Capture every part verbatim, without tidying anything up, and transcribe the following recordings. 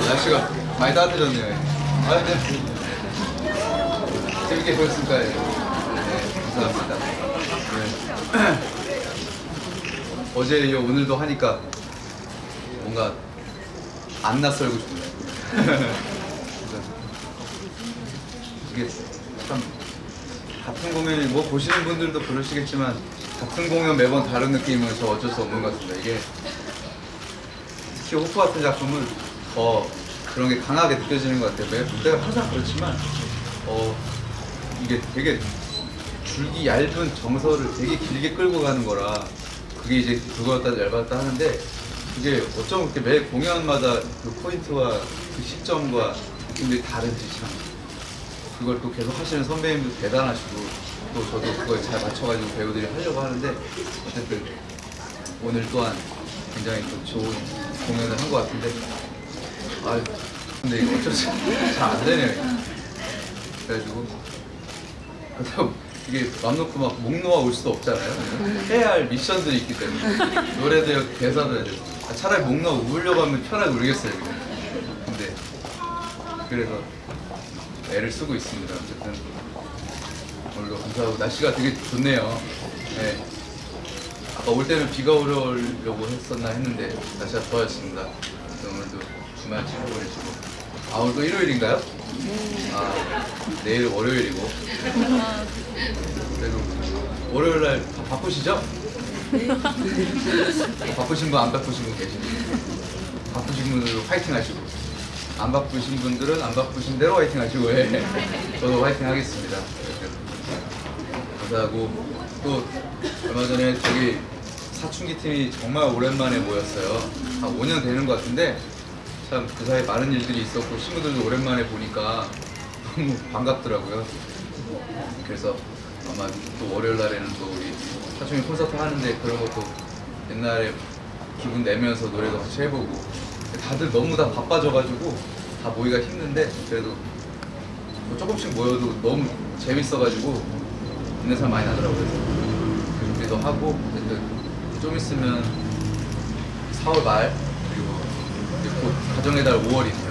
날씨가 많이 따뜻해졌네요. 아, 네. 재밌게 보셨을까요? 네, 감사합니다. 네. 어제 이어 오늘도 하니까 뭔가 안 낯설고 싶네요. 이게 참 같은 공연이 뭐 보시는 분들도 그러시겠지만 같은 공연 매번 다른 느낌은 저 어쩔 수 없는 것 같습니다. 이게 특히 호프 같은 작품은 더 그런 게 강하게 느껴지는 것 같아요. 매 무대가 항상 그렇지만 어 이게 되게 줄기 얇은 정서를 되게 길게 끌고 가는 거라 그게 이제 두꺼웠다 얇았다 하는데 그게 어쩜 그렇게 매 공연마다 그 포인트와 그 시점과 느낌들이 다른지 참 그걸 또 계속 하시는 선배님도 대단하시고 또 저도 그걸 잘 맞춰가지고 배우들이 하려고 하는데 어쨌든 오늘 또한 굉장히 또 좋은 공연을 한 것 같은데 아 근데 이거 어쩔 수 잘 안 되네요. 그래가지고 그렇다고 이게 맘 놓고 막 목 놓아 올 수도 없잖아요. 해야 할 미션들이 있기 때문에 노래도 해야 대사도 해야 되고 아, 차라리 목 놓아 울려고 하면 편하게 울겠어요. 그냥. 근데 그래서 애를 쓰고 있습니다. 어쨌든 오늘도 감사하고 날씨가 되게 좋네요. 네. 아까 올 때는 비가 오려고 했었나 했는데 날씨가 좋아졌습니다. 오늘도 주말 잘 보내시고 아 오늘 또 일요일인가요? 아 내일 월요일이고 그래도 월요일날 바쁘시죠? 바쁘신 분 안 바쁘신 분 계시죠? 바쁘신 분들도 파이팅 하시고 안 바쁘신 분들은 안 바쁘신 대로 화이팅 하시고 예. 저도 화이팅 하겠습니다. 감사하고 또 얼마 전에 저기 사춘기 팀이 정말 오랜만에 모였어요. 한 오 년 되는 것 같은데 참 그 사이에 많은 일들이 있었고 친구들도 오랜만에 보니까 너무 반갑더라고요. 그래서 아마 또 월요일 날에는 또 우리 사춘기 콘서트 하는데 그런 것도 옛날에 기분 내면서 노래도 같이 해보고 다들 너무 다 바빠져가지고 다 모이기가 힘든데 그래도 뭐 조금씩 모여도 너무 재밌어가지고 있는 사람 많이 나더라고요. 그래서 준비도 하고 좀 있으면 사월 말 그리고 이제 곧 가정의 달 오월이네요.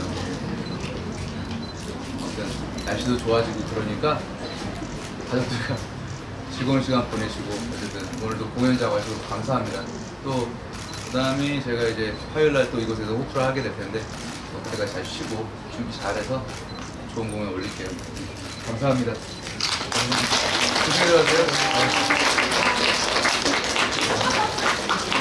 아무튼 날씨도 좋아지고 그러니까 가족들과 즐거운 시간 보내시고 어쨌든 오늘도 공연장 와주셔서 감사합니다. 또 그다음에 제가 이제 화요일 날 또 이곳에서 호프를 하게 될 텐데 그때까지 잘 쉬고 준비 잘해서 좋은 공연 올릴게요. 감사합니다. 조심히 들어가세요.